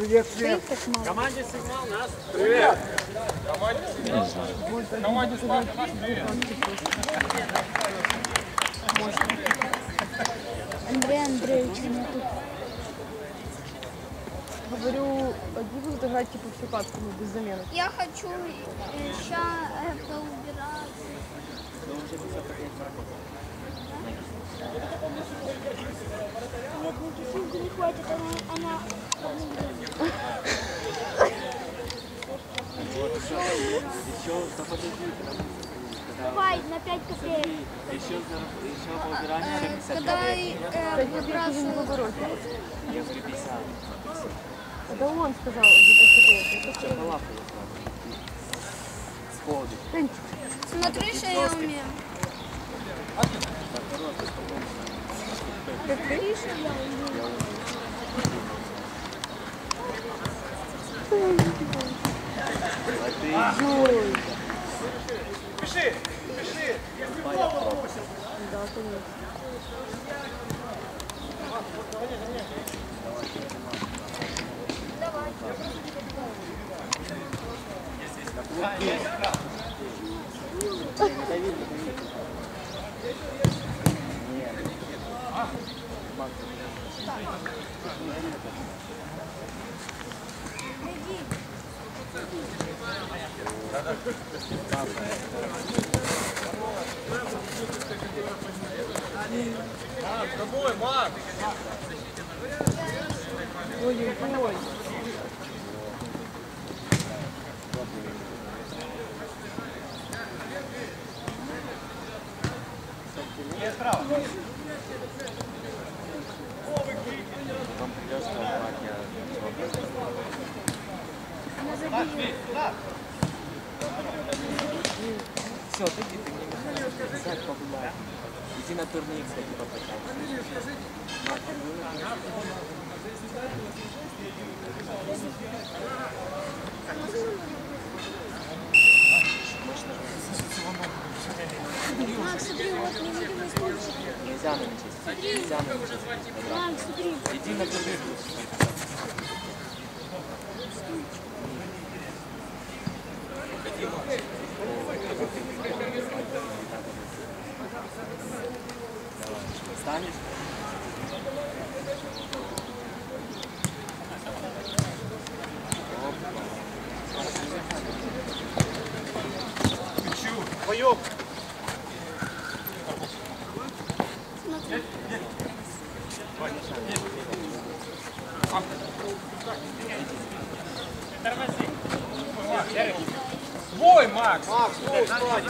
Привет, Свет. Команде сигнал, нас. Привет. Команде сигнал, наш привет. Андрей Андреевич нету. Говорю, одни будут играть типа всю катку, ну, без замены. Я хочу еще это убирать. Нет, никаких не хватит, она... Давай, на 5 копеек. Еще по убиранию 50 Когда Выбрасываю. Я приписал. Это он сказал за 5 копеек. Лапу сходу. Смотри, что я умею. Смотри, что я умею. Пиши, пиши. Да, конечно. Макс, тобой, Макс. Ой-ой-ой. Я справа. Потом придешь, все, ты не мешаешь. Сядь, погуляй. Иди на турнир, кстати, покачай. Макс, смотри, вот невидимый стульчик. Нельзя намечать. Нельзя намечать. Макс, смотри. Иди на турнир. Встанешь? Вдвоем. Смотри. Свой, Макс. Макс, свой, сзади.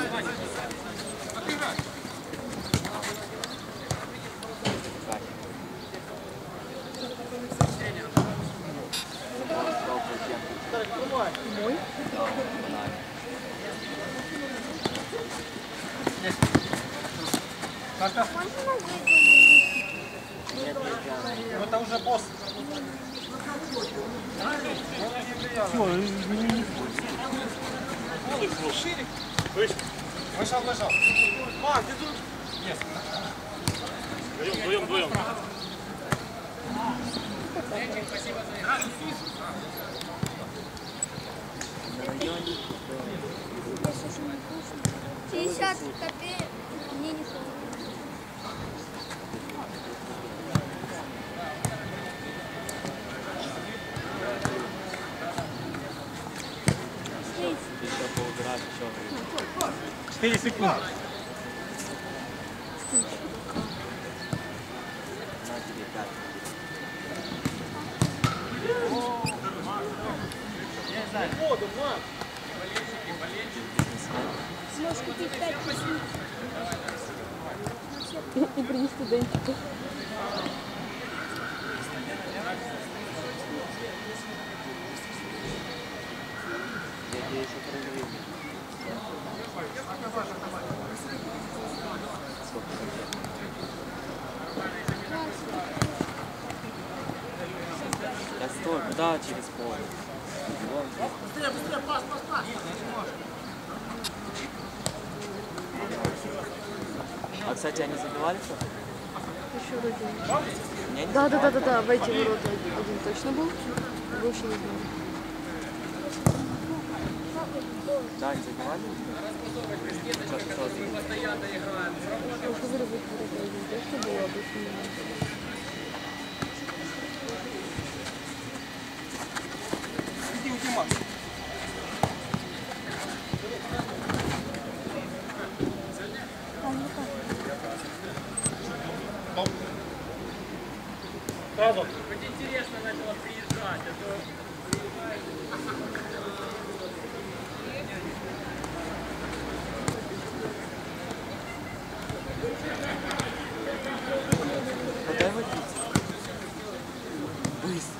Мой? Сашка, Можно выйти? ну это уже босс. Шире. Вышел, вышел. Макс, иди тут. Нет. Вдвоем. Если же не вкусно. 50 копеек. Мне не хватит. Еще поубирать, еще. 4 секунды. На тебе 5. Воду, Макс. Сможешь купить 5 песен. И принести денчику. Я тебе еще проверю. Сколько конфет? Да стой, куда через поле? Быстрее, пас. А, кстати, они забивали что? Еще вроде. Не, не Да, забивал? в эти ворота один точно был. Больше не знаю. Да, не забивали? Что забили? Я уже говорю, в эти ворота один точно был, а больше не знаю. Иди, Макс. Сразу. Хоть интересно начало приезжать, а то... Подай водить. Быстро.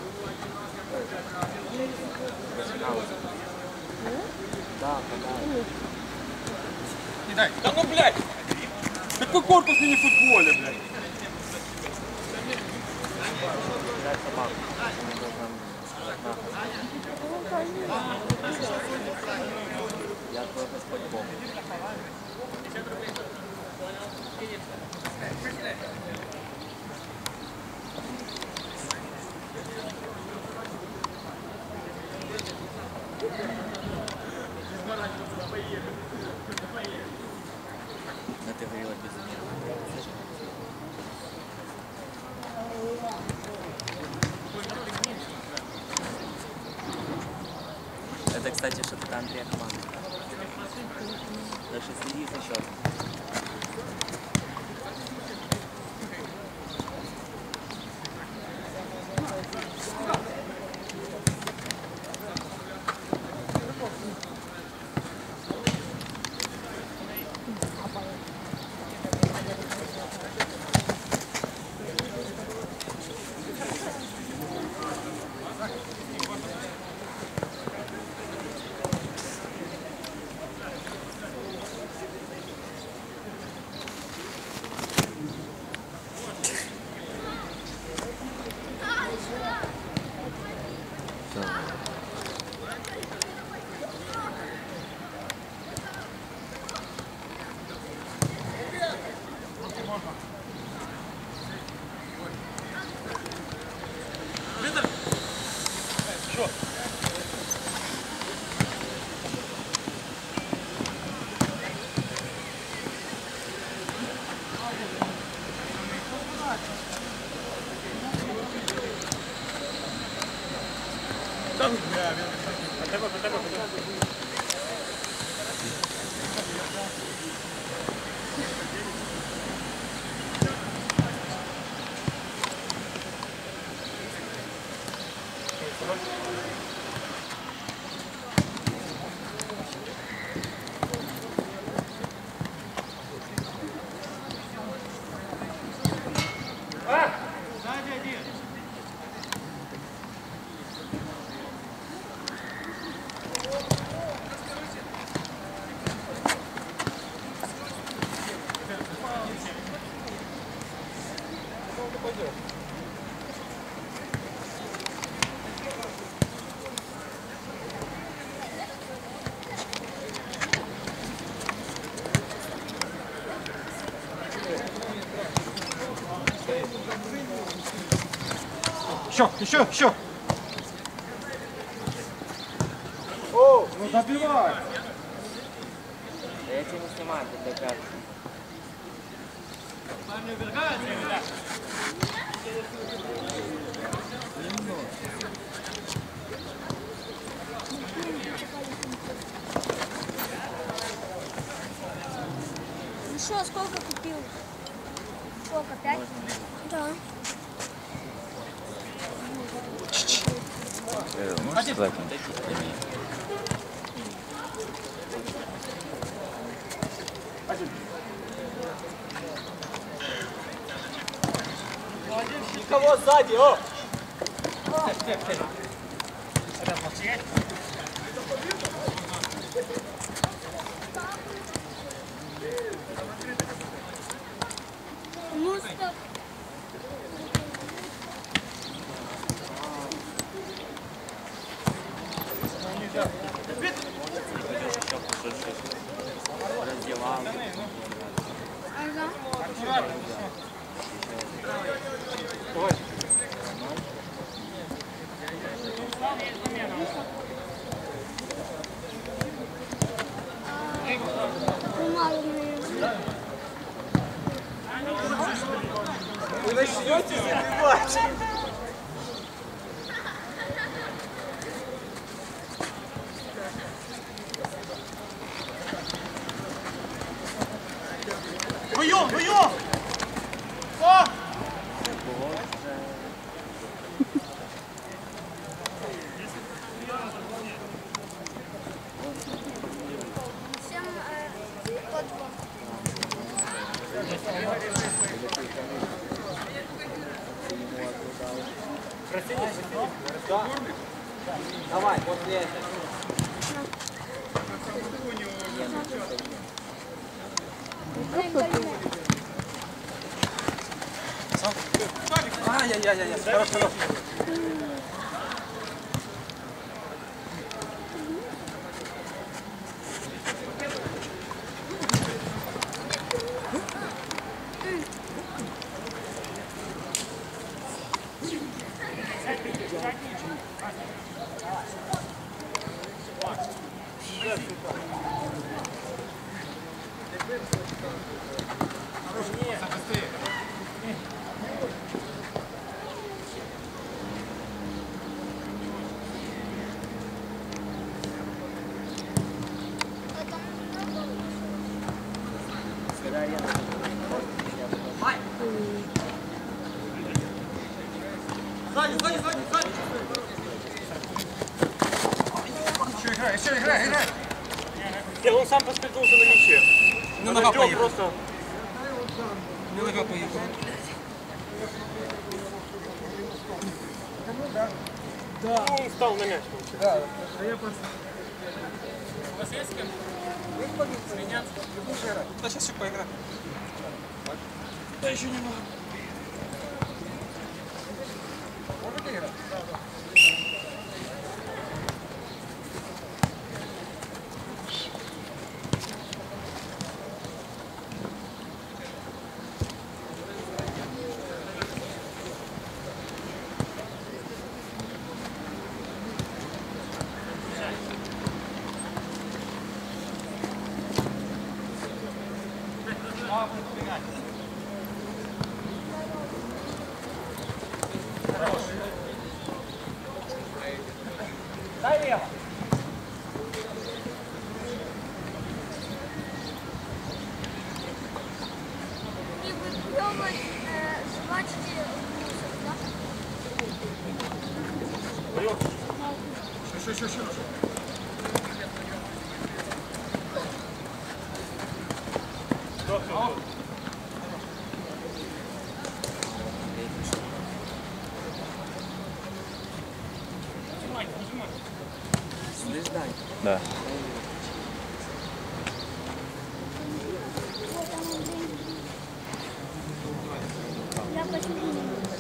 Да, подай. Не дай. Да ну, блядь! Какой корпус не в футболе, блядь? Дай собаку. Она должна сказать нахуй. Я твой Господь Бог. Но ты говорила без меня. Это, кстати, что-то Андрея команда. Даже следи за счетом. Еще. О, ну забивай. Да я тебя не снимаю, ты опять. Ну что, сколько купил? Сколько, 5? Да. Можешь сказать мне для меня? Никого сзади, о! Ну что? Раздевал. Ага. Вы начнете забивать. Вийом, вийом! О! Всем по два. Да. Давай, после этого. Ай-яй-яй-яй, хорошо. Сзади, сзади, сзади, сзади. Еще играй, играй. Он сам поскользнулся на мяче. Ну, нога поехала. Просто... Нога поехала. Он встал на мяч. Да. У вас есть с кем? Меняться? Да, сейчас еще поиграем. Да, еще немного. Можете играть? Дай лево. И выплевывать жвачки в мусор, да? Еще. Слеждай. Да. Я посередине.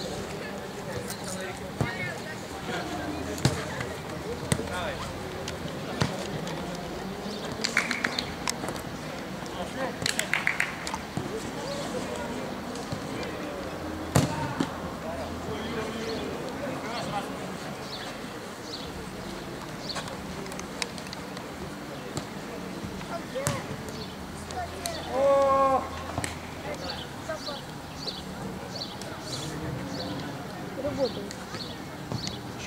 Работает. Еще.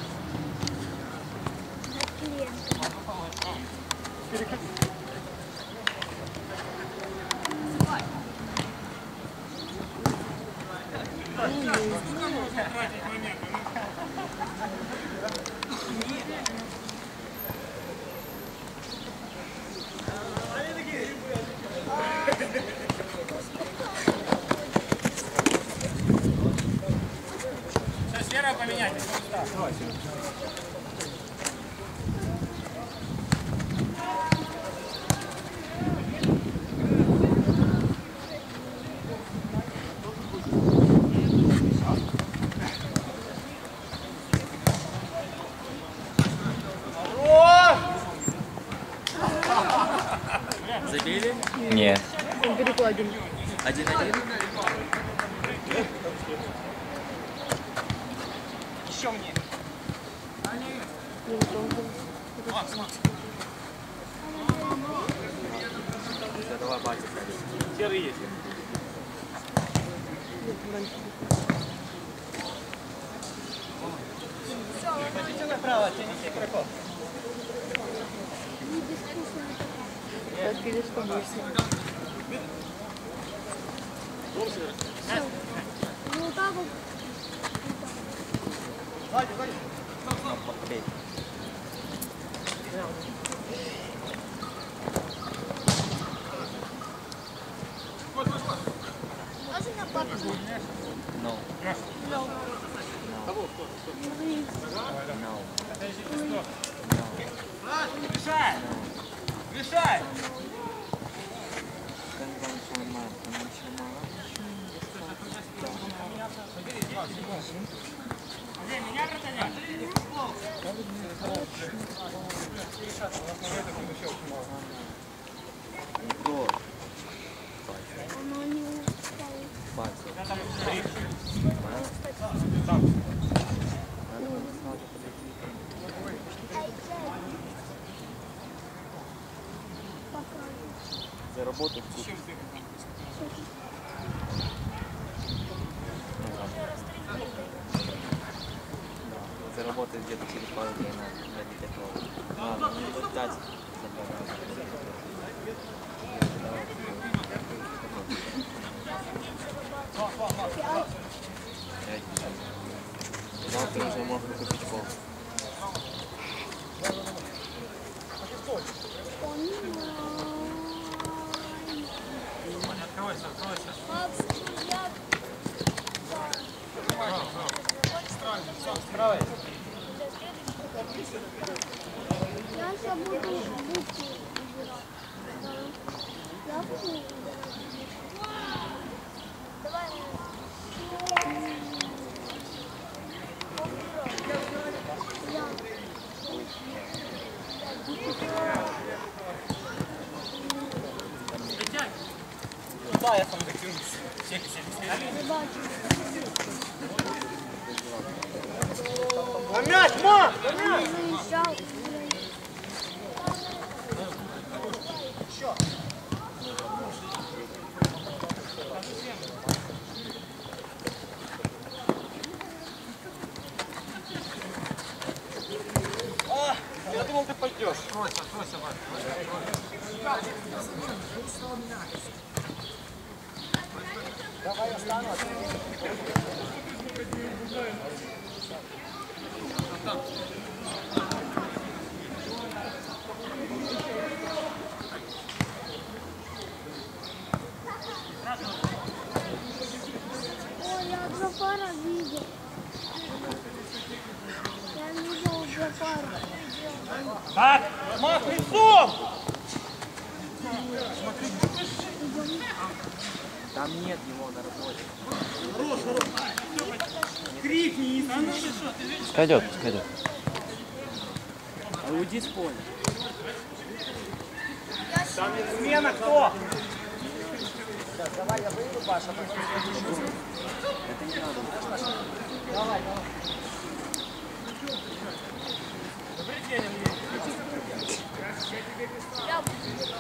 Сейчас Вера поменять. Забили? Нет. Он перекладин. 1-1. еще мне. Все, давай батик. Серый есть. Хотите направо, тяните игроков. Так, видишь, что больше. Ну так вот. Окей. Можно на папу? No. No. No. Решай! Решай! Где меня вратаря? Никто. Оно не упало. Батик. Там Надо было сразу подойти. Заработать тут. Заработать где-то через пару дней на декатлон. Ладно, минут 5 завтра уже можно купить пол. откройся, откройся. Я сейчас буду буквы убирать. Я буду убирать. Давай. Я. Да, я там дотянусь. Не бачу. На мяч, ма! Заезжал. Я думал, ты пойдешь. Ой, я Джафара видел. Я видел Джафара. Так, мах, лицом! Там нет его на работе. Крикни, а ну ты что, ты видишь? Пускай идет, пускай идет. А уйди с поля. Там смена кто? Это не надо. Добрый день, Андрей. Я буду.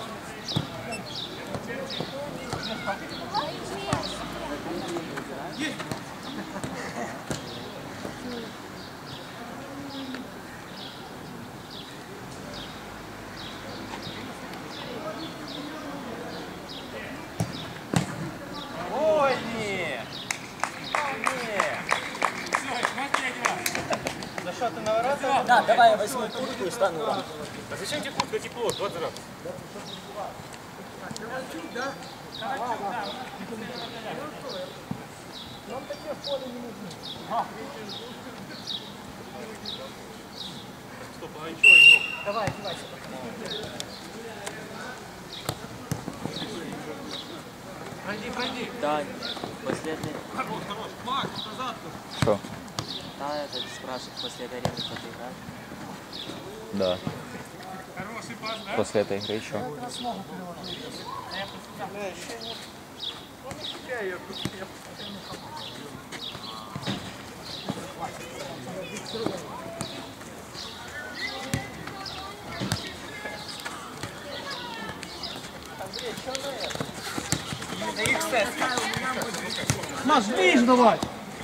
Ой, не! За что, ты на воротах? Да, давай я возьму куртку и стану рад. А зачем тебе куртка тепло? 20 раз. Стоп, а ничего, игрок. Давай, одевайся. Пройди, пройди. Да, последний. Хорош, хорош. Макс, назад. Что? Да, этот спрашивает, после этой аренды кто-то играет. Да. Хороший пас, да? После этой игры еще. Маш, ближе давай!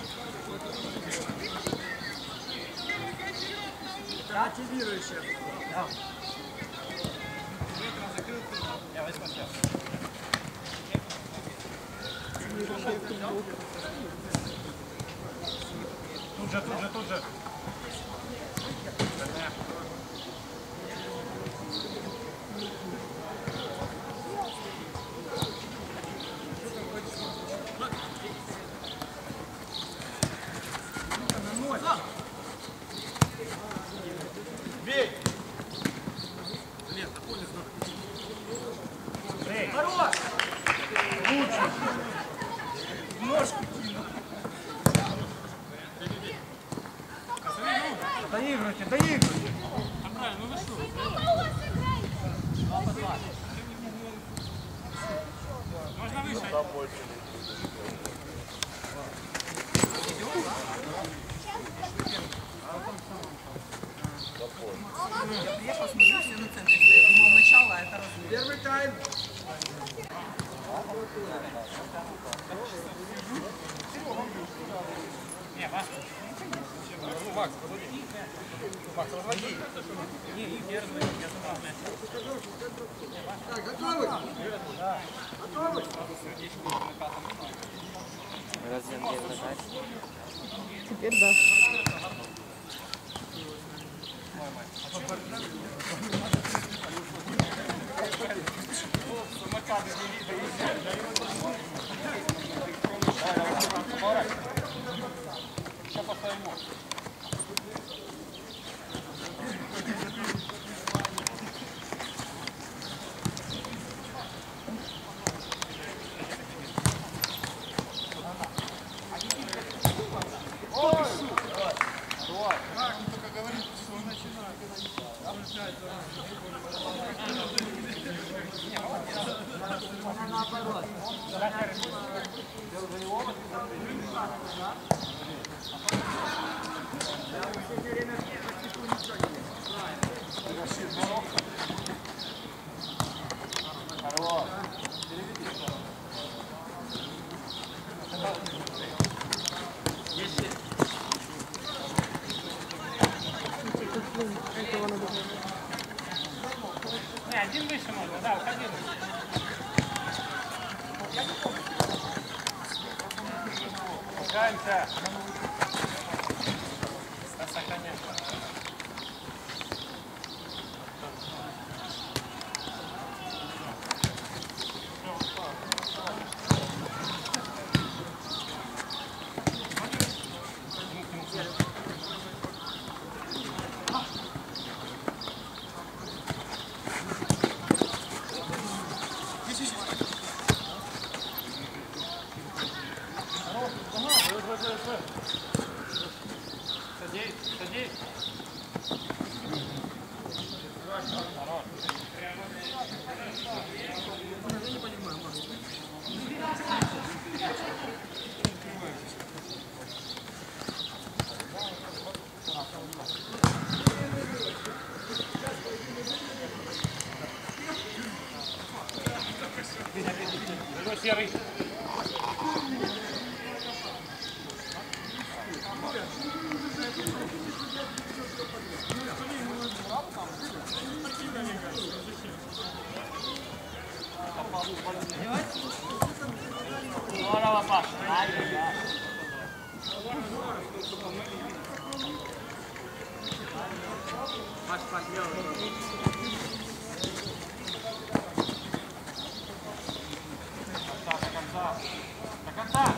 Тут же. Бей! Хорош! Лучше! Ножку кинул! Доигрывайте! Ну вы что? Можно выше? Я посмотрю, все на центре стоят. Думал, начало, а это разумеется. Первый тайм. Не, Макс. Ну, Макс, разводи. Макс, разводи. Не, я разумею, я забрал мяч. Так, готовы? Готовы? Разве он где нажать? Теперь да. Сейчас поставим мост. Не, один выше можно, да, уходи. Пускаемся. Сохраняем. Садись. Серый. Здорово, Паш. Паш, делай. До конца.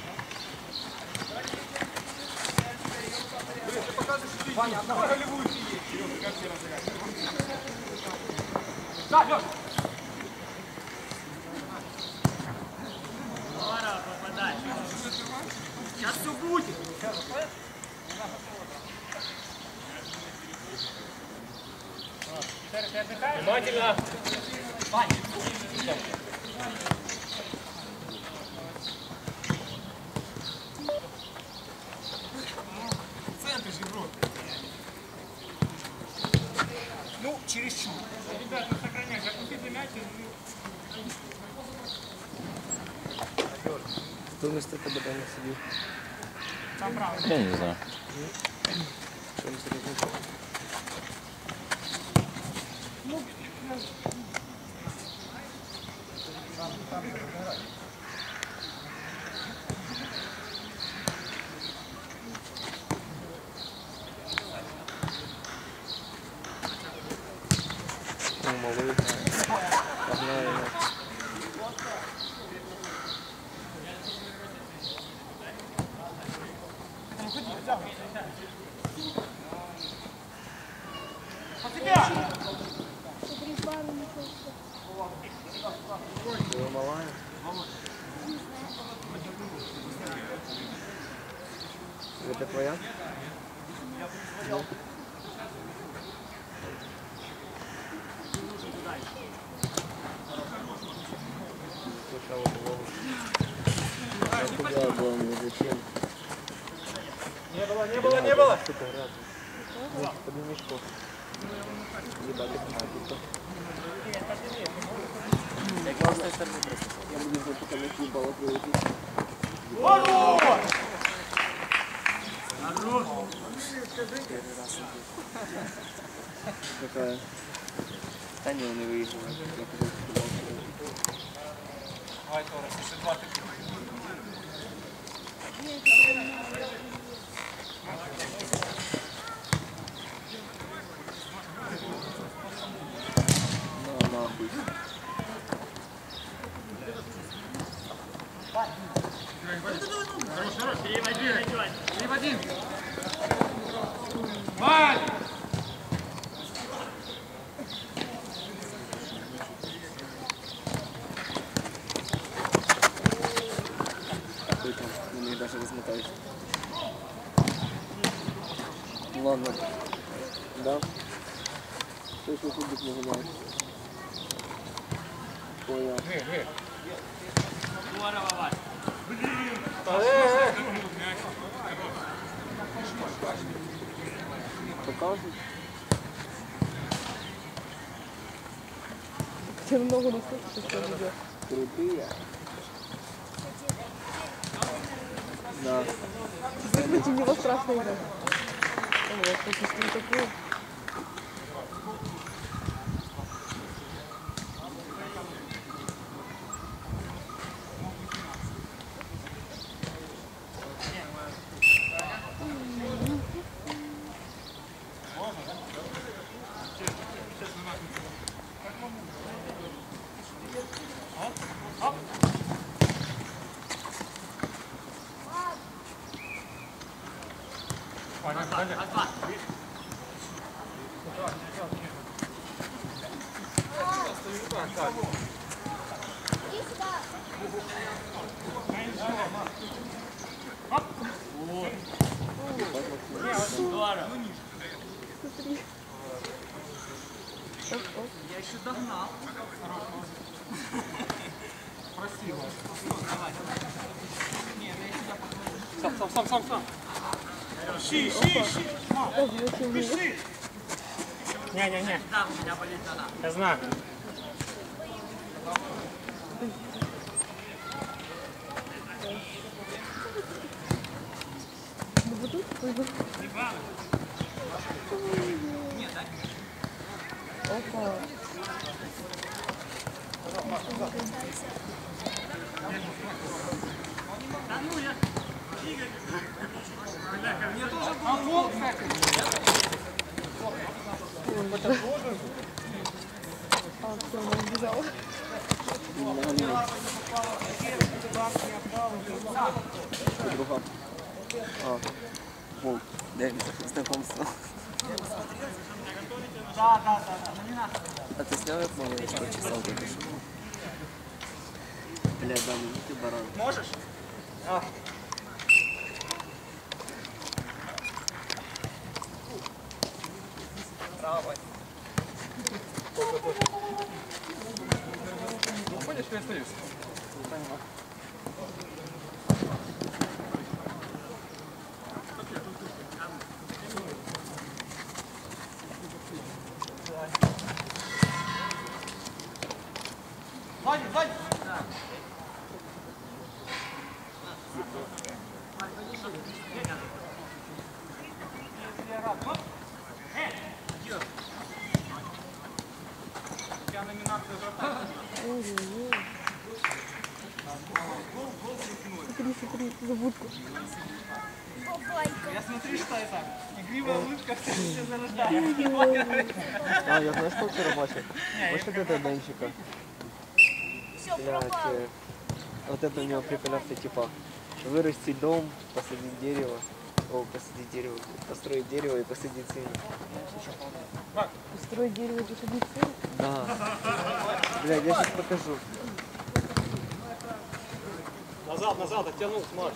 Ваня, одна ролевую. Сейчас все будет. Внимательно. В центре же игрок. Ну, чересчур. Ребята, сохраняйте. Отпустите мяч. Хто вместо тебе там сидів? Там право. Я не знаю. Що не серйозно? Малий. Погнали. Була малая. Это твоя? Да. Сначала было. Куда было, не зачем? Не было. Что-то рядом. Нет, подними что. Ебать, это мальчик. Я с той стороны просто. Я буду знать, пока на футбол откроется. Какая? Да не, он не выиграл. Давай, Торос, еще 2 таких. На, нахуй. Хорош. Три в один. Вань! Какой там? На них даже размотаешь. Ладно. Да? Точно кубик не гуляет. Понял. Здорово, Вась. Покажешь? Тебе много настолько, что идет. Крутые. Да. Против него страшно играть. Вот, почти такой. Смотри. Я еще догнал. Красиво. Нет, я сюда покажу. Сам. Ищи. Ого, зачем мне? Пиши. Не. Да, у меня болит нога. Я знаю. Ну, вот тут пойду. Нет, да? Опа. Да ну я. Игорь. Бляха, мне тоже А вот, кстати. А, все, она убежала. Друга. А. Волк. Дай знакомство. А ты снял як малий, що чесал будеш? Бля, Даня, ну ти баран. Можешь? Ну, понял, что я остаюсь. Сзади, сзади. Ой-ой-ой. Смотри, забудку. Я смотрю, что это. Игривая улыбка все зарождает. А, я знаешь, что вчера бачив? Бачиш это Денчика? Блядь, вот это у него приколяться, типа, вырастить дом, посадить дерево. О, посадить дерево, построить дерево и посадить сына. Устроить дерево, посадить сыр. Да. Блядь, я сейчас покажу. Назад, назад, оттянул, смотри.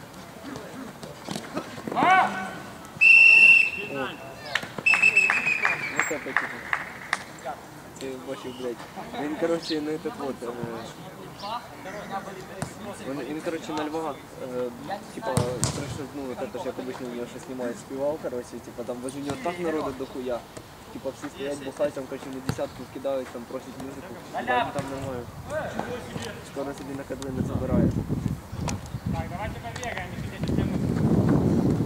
Вот это типа. Ты бачив, блядь. Він, короче, на этот вот. Він, короче, на Львова, типа, страшно, ну, вот это ж як обычно у него что снимает, спевал, короче, типа, там возле него так народу дохуя. Типа, все стоять, бухать, там, короче, на десятку кидають, там, просять музику. Блядь, там нормально. Скоро собі на Кадлини забирає. Так, давайте побегаем, не хотите тянуть.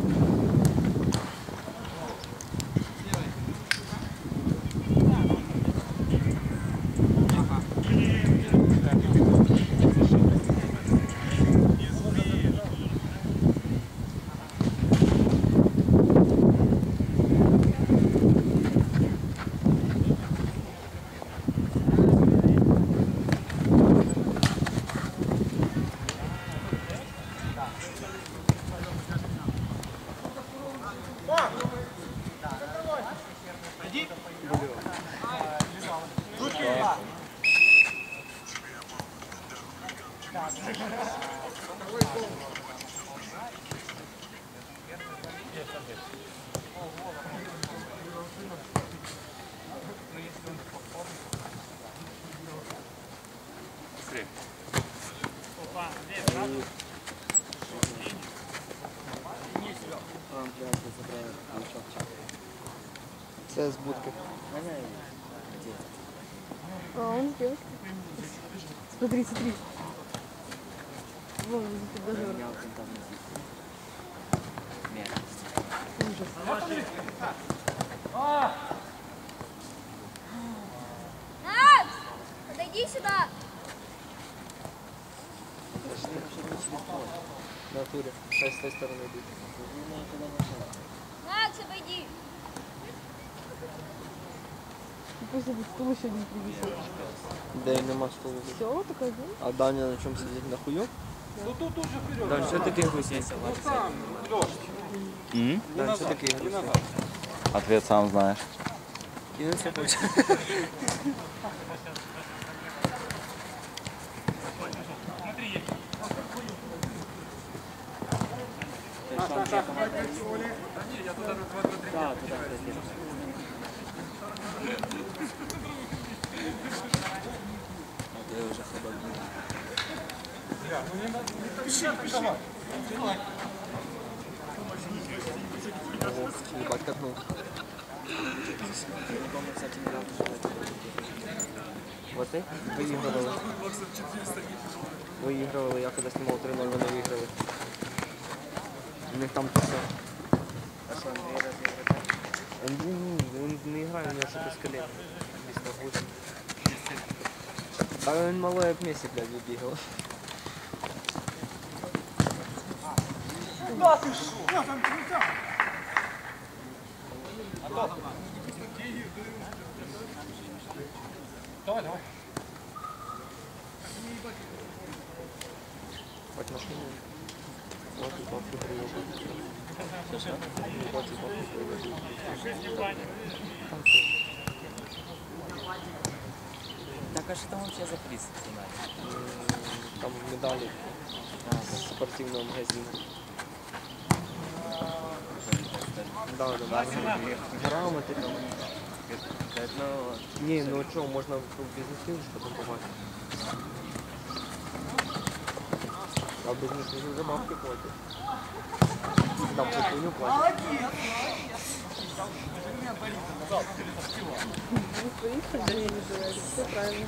Це з будки. А, он с девушкой. Смотри. Вон, тут даже ужас. Макс, подойди сюда. В натурі. Хай з тієї сторони йдуть. Макс, обойди. Пусть будет стул еще один привезет. Де нема столу. Все, такой день. А Даня на чому сидить? На хую? Ну тут уже вперед. Даня, що таке гусей? Ну сам, дождь. М? Даня, що таке И гусей? назад. Ответ сам знаешь. Кинувся хоче. Я туда на 2-3. Так, туди, туди. Я вже холодний. Ну не надо, не давай. Ебать, катнул. Вот ты выигрывали. Выигрывали, я когда снимал 3-0, вони выиграли. У них там все. А что, Андрей разыгрывает? Он не играет, у него что-то с коленом. А він малий як Месі, блядь, вибігав. Да ты шо? Там крутя. Давай. Хоть машину. Вот и бабки приехали. Так а что там вообще за приз снимали? Там медали з спортивного магазину. Да. Грамоти там. Ні, ну що, можна в бізнес-ньюз потім побачити. А в бізнес-ньюз вже бабки платять. Там хуйню платять. Поїхали, да не називається. Все правильно.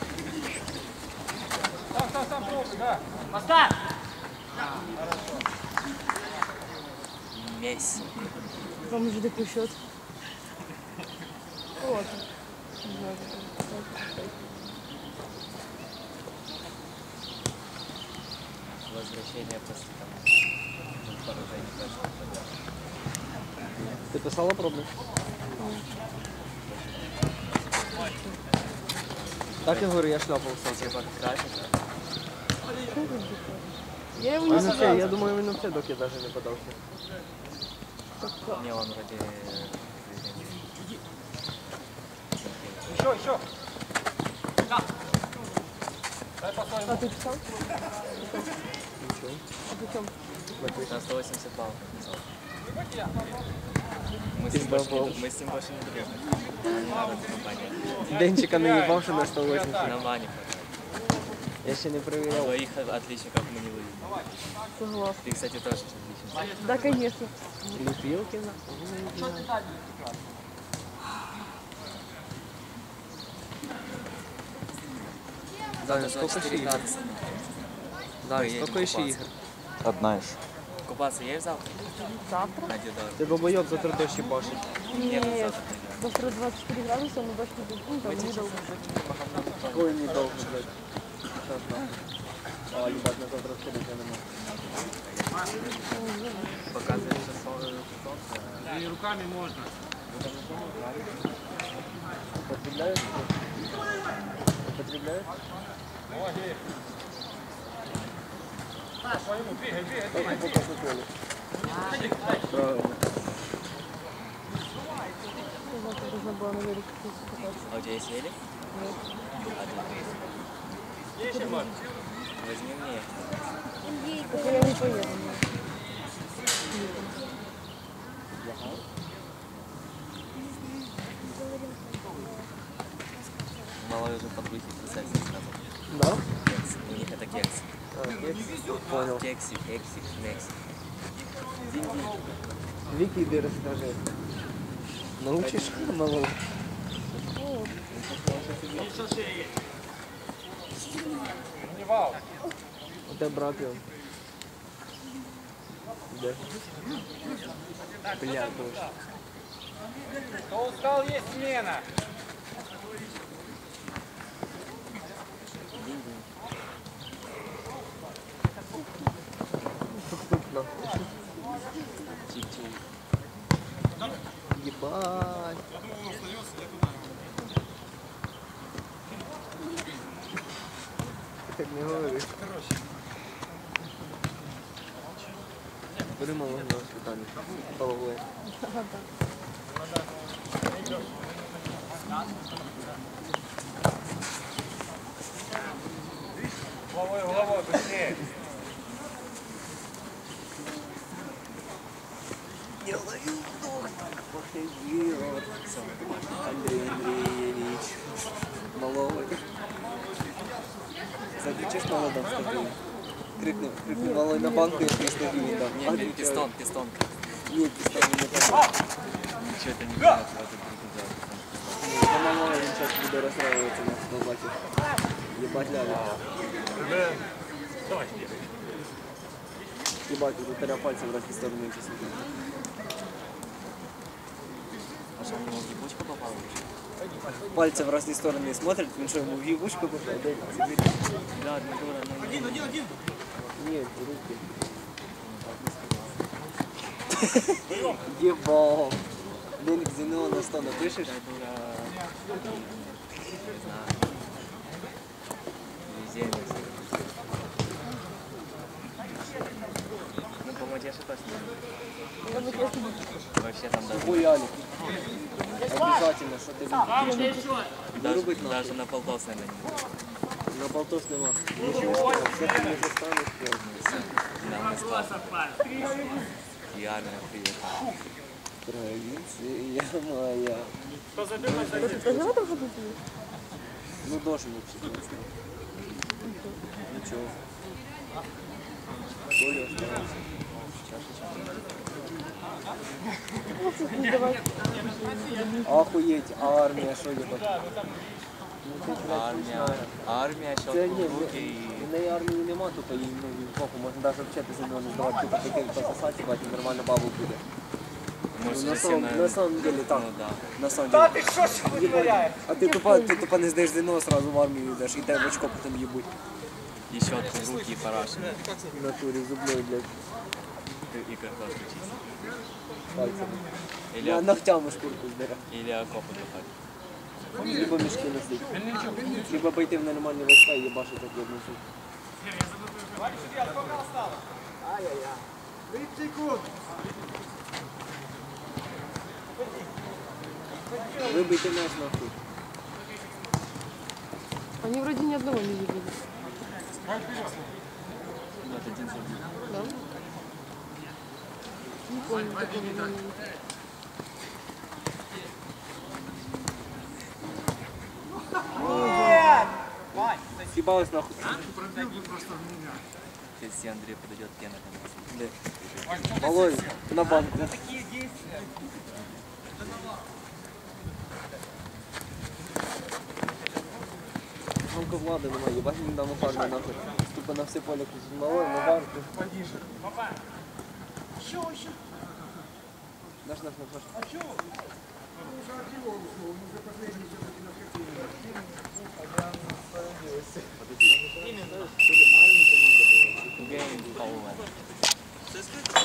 Сам, пробуй, да. Месси. Там уже такой счет. Вот. Возвращение после там поражения точно. Ти писала пробник? Так я говорю, я шляпу в Типа красить. Я его не сажала. Я думаю, він взагалі доки навіть не подався. Не, он вроде... Еще. Дай посмотрим. А ты писал? Нічого. А при чем? На 180 баллов написал. Мы Пизда с балл. ним больше не дружим. Надо компания. Денчика не їбавши на 180. На мане. Я ще не перевіряв. Двоих отличников мы не выявили. Согласна. Ты, кстати, тоже отличник. Да, конечно. Ліпілки на. Даня, сколько ще ігор? Даня, сколько ще ігор? Одна еще. Купаться есть завтра? Завтра? На Дидор. Ти бабойок завтра дощ їбашить. Нет, завтра не завтра 24 градуса, но дождь не будет. Ну, там не долго. Ой, не довго, блядь. Щас нахуй. А, їбать, на завтра сходити я не можу. Показывает, что солнце. И руками можно. Потребляєш? Потребляєш? Молодец. Своему, двигай. Так, по Кока-Колі. Правильно. Я завтра должна была на велике кататься. А у тебя есть велик? Нет. Один. Возьми мне. Только я не поеду. Малой уже подвыхит секси сразу. Да? Кекс. У них это кекс. А, кекс? Понял. Кексик, мексик. Вики, иди расскажи. Научишь малого? Не вал. У тебя брат он. Да. Бля, точно. Кто устал, есть смена. Тук-тук нахуй. Чик-чик. Ебать. Так не говори. Бери малого на воспитание. Головой. Головой, быстрее. Делаю вдох. Похожи, Андрей Андреевич. Маловый. Закричишь молодом, скажи. Крикни малой на банку, я 300 гривен дам. Не, пистон. Нет, пистон не дам. Ничего это не понятно, это круто. Я малого він сейчас буде розстраиваться на побачив. Ебать ляля. Ебать, у таря пальцем в разные стороны честно. А что, ему в ебучку попало? Пальцы в разные стороны смотрят, він що йому в ебучку попал? Да, дура, ну... Один. Нет, руки. Ебал. Денег ЗНО на 100 напишешь? Дура... Не знаю. Везение. Ну, по-моему, я точно. Вообще там даже, Твой Алик. Обязательно, що ти любиш. даже на полтос, наверное, не будет. На полтос нема. Нічого, все ти не застанеш. Нам не складно. И армия приехала. Провінція моя. Прожила там ходити? Ну, должен вообще. Ничего. Коля остался. Не давай. Охуеть, а армія, що їбать? Армия, Це щелкнул ні, руки и... в неї армії нема, тупо їй похуй, можна навіть вчити за нього не здавати, тупо таке пососати, їбать, і нормально бабу буде. Может, Ну, совсем, на самом деле так. Ну да. На самом деле. Та ти що ж витворяєш? А ти тупо не здаєш ЗНО, сразу в армію йдеш, і тебе в очко потім їбуть. И щетку в руки и параши. В натурі зубною, блядь, И картошку чистить. пальцями. Или, На ногтями шкурку здере. или окопы копать. Либо мішки носить. Либо пойти в нормальні війська і їбашити так одну суку. Вибийте мяч нахуй. Они вроде ни одного не видели. Вот один забил. Да? Не помню такого момента. Съебалась нахуй. Если Андрей подойдет, Кена там. Блядь. Малой, на банку. Мамка Влада немає, їбать мені дамо парня нахуй. Тупо на все поле кричить, малой, на банку. Наш. Game over.